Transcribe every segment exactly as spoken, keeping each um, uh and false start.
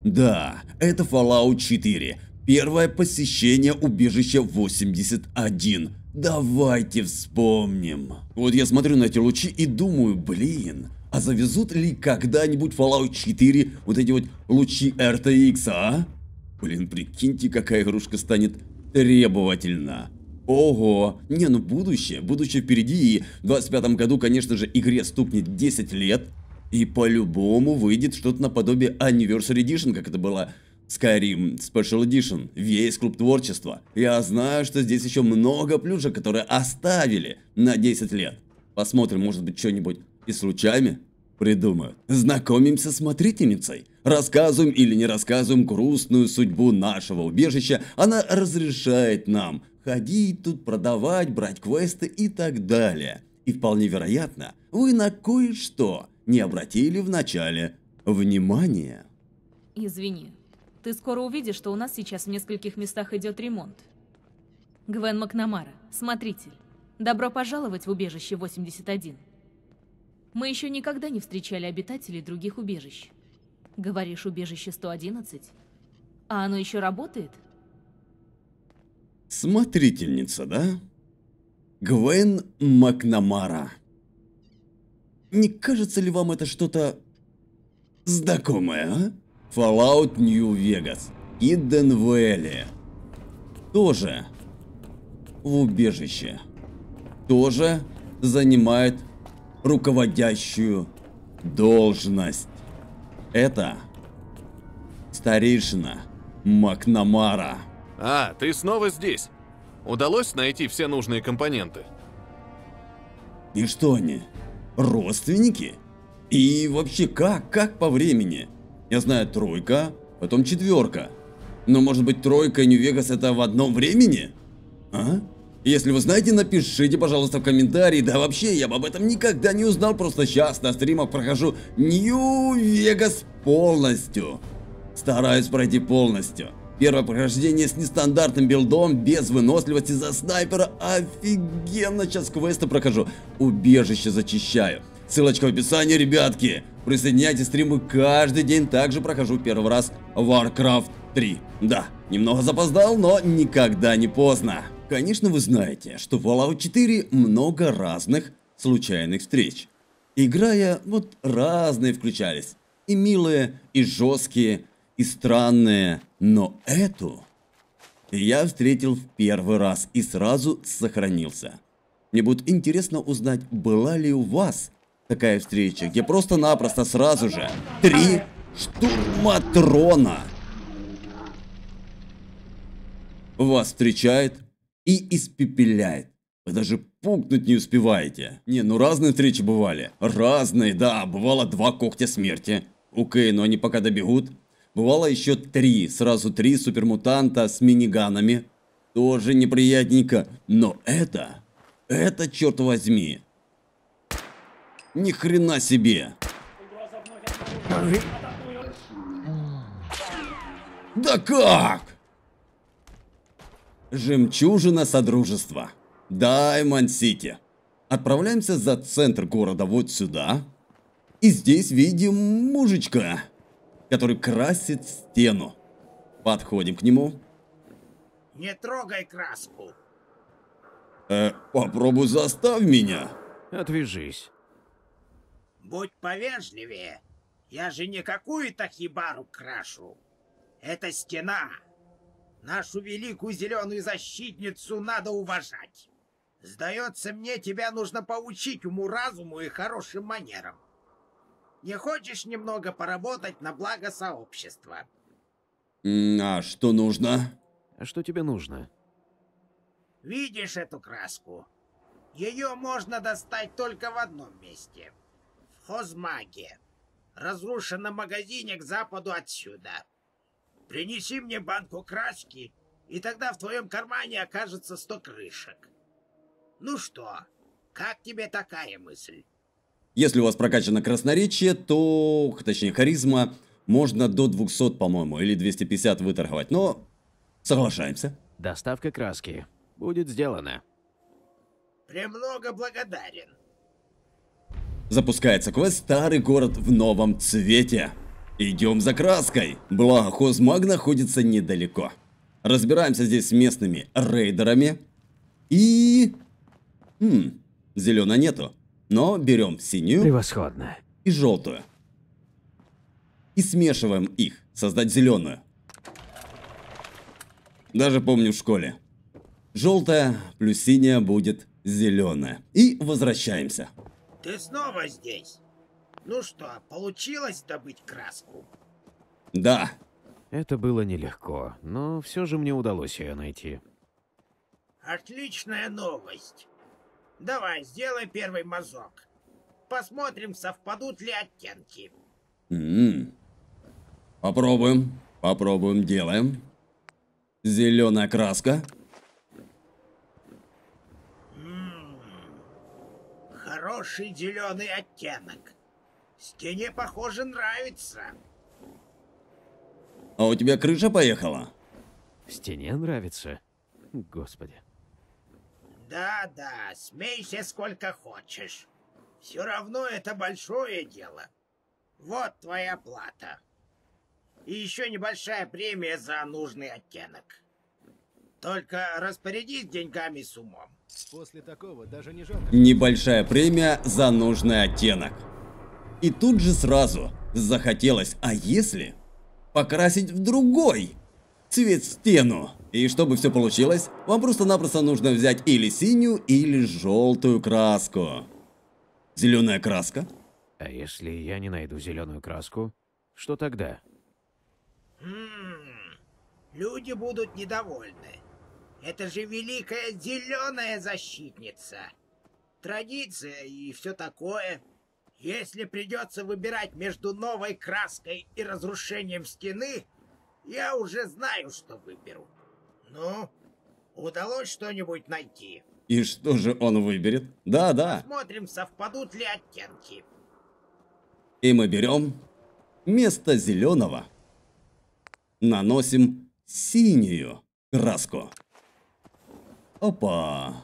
Да, это Fallout четыре. Первое посещение убежища восемьдесят один. Давайте вспомним. Вот я смотрю на эти лучи и думаю, блин, а завезут ли когда-нибудь Fallout четыре вот эти вот лучи эр тэ икс, а? Блин, прикиньте, какая игрушка станет требовательна. Ого, не, ну будущее, будущее впереди, и в двадцать пятом году, конечно же, игре стукнет десять лет, и по-любому выйдет что-то наподобие Anniversary Edition, как это было Skyrim Special Edition, весь клуб творчества. Я знаю, что здесь еще много плюшек, которые оставили на десять лет. Посмотрим, может быть, что-нибудь и с лучами придумают. Знакомимся с смотрительницей. Рассказываем или не рассказываем грустную судьбу нашего убежища. Она разрешает нам ходить тут, продавать, брать квесты и так далее. И вполне вероятно, вы на кое-что не обратили вначале внимания. Извини, ты скоро увидишь, что у нас сейчас в нескольких местах идет ремонт. Гвен Макнамара, смотритель. Добро пожаловать в убежище восемьдесят один. Мы еще никогда не встречали обитателей других убежищ. Говоришь, убежище сто одиннадцать? А оно еще работает? Смотрительница, да? Гвен Макнамара. Не кажется ли вам это что-то знакомое, а? Fallout New Vegas, Hidden Valley. Тоже в убежище. Тоже занимает руководящую должность. Это старейшина Макнамара. А, ты снова здесь. Удалось найти все нужные компоненты? И что они? Родственники? И вообще как? Как по времени? Я знаю, тройка, потом четверка. Но может быть тройка и Нью-Вегас это в одном времени? А? Если вы знаете, напишите, пожалуйста, в комментарии. Да вообще, я бы об этом никогда не узнал. Просто сейчас на стримах прохожу Нью-Вегас полностью. Стараюсь пройти полностью. Первое прохождение с нестандартным билдом, без выносливости за снайпера. Офигенно, сейчас квесты прохожу. Убежище зачищаю. Ссылочка в описании, ребятки. Присоединяйтесь, стримы каждый день. Также прохожу первый раз Warcraft три. Да, немного запоздал, но никогда не поздно. Конечно, вы знаете, что в Fallout четыре много разных случайных встреч. Играя, вот разные включались. И милые, и жесткие, и странные. Но эту я встретил в первый раз и сразу сохранился. Мне будет интересно узнать, была ли у вас такая встреча, где просто-напросто сразу же три штурматрона вас встречает и испепеляет. Вы даже пукнуть не успеваете. Не, ну разные встречи бывали. Разные, да. Бывало два когтя смерти. Окей, но они пока добегут. Бывало еще три. Сразу три супермутанта с миниганами. Тоже неприятненько. Но это... Это, черт возьми. Ни хрена себе. Да как? Жемчужина Содружества. Даймонд Сити. Отправляемся за центр города вот сюда. И здесь видим мужичка, который красит стену. Подходим к нему. Не трогай краску. Э, попробуй заставь меня. Отвяжись. Будь повежливее. Я же не какую-то хибару крашу. Это стена. Нашу великую зеленую защитницу надо уважать. Сдается мне, тебя нужно поучить уму-разуму и хорошим манерам. Не хочешь немного поработать на благо сообщества? А что нужно? А что тебе нужно? Видишь эту краску? Ее можно достать только в одном месте. В Хозмаге. Разрушенном магазине к западу отсюда. Принеси мне банку краски, и тогда в твоем кармане окажется сто крышек. Ну что, как тебе такая мысль? Если у вас прокачано красноречие, то, точнее харизма, можно до двухсот, по-моему, или двести пятьдесят выторговать, но соглашаемся. Доставка краски. Будет сделано. Премного благодарен. Запускается квест «Старый город в новом цвете». Идем за краской. Благо, хозмаг находится недалеко. Разбираемся здесь с местными рейдерами. И... Хм, зеленой нету. Но берем синюю Превосходно. и желтую. И смешиваем их, создать зеленую. Даже помню в школе. Желтая плюс синяя будет зеленая. И возвращаемся. Ты снова здесь? Ну что, получилось добыть краску? Да. Это было нелегко, но все же мне удалось ее найти. Отличная новость. Давай, сделай первый мазок. Посмотрим, совпадут ли оттенки. М-м. Попробуем. Попробуем, делаем. Зеленая краска. М-м. Хороший зеленый оттенок. Стене, похоже, нравится. А у тебя крыша поехала? В стене нравится? Господи. Да-да, смейся сколько хочешь. Все равно это большое дело. Вот твоя плата. И еще небольшая премия за нужный оттенок. Только распорядись деньгами с умом. После такого даже не жалко. Небольшая премия за нужный оттенок. И тут же сразу захотелось, а если покрасить в другой цвет стену? И чтобы все получилось, вам просто-напросто нужно взять или синюю, или желтую краску. Зеленая краска. А если я не найду зеленую краску, что тогда? М-м, люди будут недовольны. Это же великая зеленая защитница. Традиция и все такое. Если придется выбирать между новой краской и разрушением стены, я уже знаю, что выберу. Ну, удалось что-нибудь найти? И что же он выберет? Да-да. Посмотрим, совпадут ли оттенки. И мы берем вместо зеленого наносим синюю краску. Опа.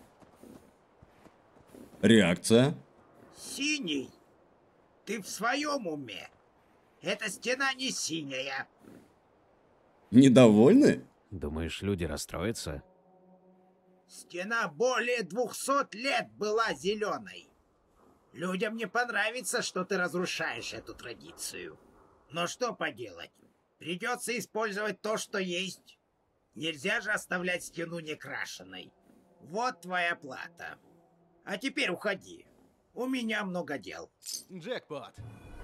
Реакция. Синий? Ты в своем уме? Эта стена не синяя. Недовольны? Думаешь, люди расстроятся? Стена более двухсот лет была зеленой. Людям не понравится, что ты разрушаешь эту традицию. Но что поделать? Придется использовать то, что есть. Нельзя же оставлять стену некрашенной. Вот твоя плата. А теперь уходи. У меня много дел. Джекпот.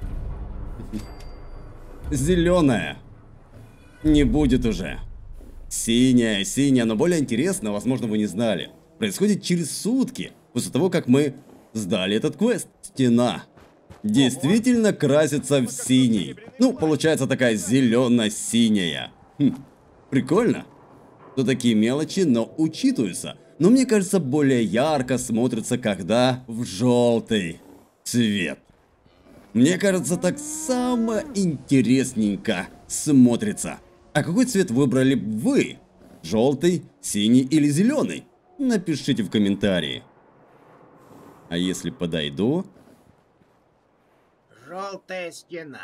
Зеленая. Не будет уже. Синяя, синяя, но более интересно, возможно, вы не знали. Происходит через сутки после того, как мы сдали этот квест. Стена действительно красится в синий. Ну, получается такая зелено-синяя. Хм, прикольно. То такие мелочи, но учитываются. Но мне кажется, более ярко смотрится, когда в желтый цвет. Мне кажется, так самое интересненько смотрится. А какой цвет выбрали вы? Желтый, синий или зеленый? Напишите в комментарии. А если подойду? Желтая стена.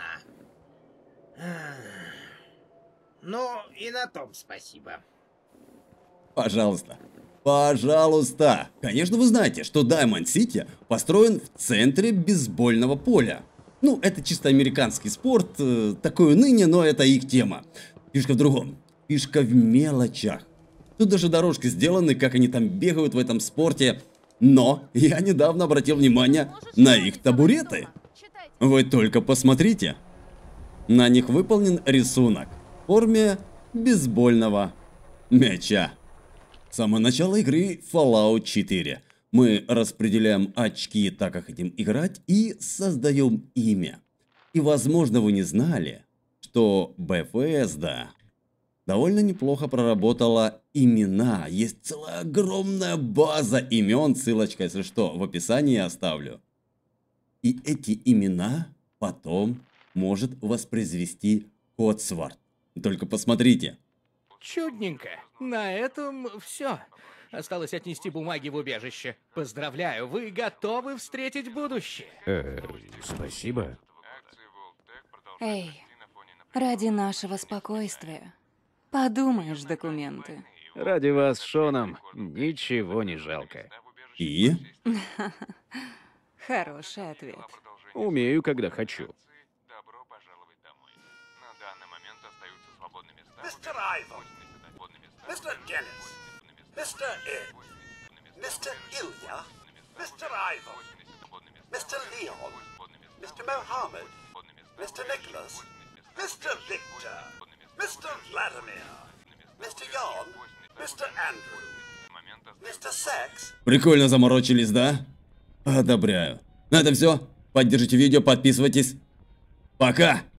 Ну, и на том спасибо. Пожалуйста. Пожалуйста. Конечно, вы знаете, что Diamond City построен в центре бейсбольного поля. Ну, это чисто американский спорт, э, такой ныне, но это их тема. Фишка в другом. Фишка в мелочах. Тут даже дорожки сделаны, как они там бегают в этом спорте. Но я недавно обратил внимание на их табуреты. Вы только посмотрите. На них выполнен рисунок в форме бейсбольного мяча. С самого начала игры Fallout четыре. Мы распределяем очки так, как хотим играть, и создаем имя. И возможно вы не знали, что Bethesda довольно неплохо проработала имена. Есть целая огромная база имен, ссылочка, если что, в описании я оставлю. И эти имена потом может воспроизвести Кодсвард. Только посмотрите. Чудненько. На этом все. Осталось отнести бумаги в убежище. Поздравляю, вы готовы встретить будущее. Э, спасибо. Эй, ради нашего спокойствия. Подумаешь, документы. Ради вас с Шоном ничего не жалко. И? Хороший ответ. Умею, когда хочу. мистер Айвон, мистер Геннис, мистер Эд, мистер Илья, мистер Айвон, мистер Леон, мистер Мохаммед, мистер Николас, мистер Виктор, мистер Владимир, мистер Ян, мистер Эндрю, мистер Секс. Прикольно заморочились, да? Одобряю. На этом все. Поддержите видео, подписывайтесь. Пока!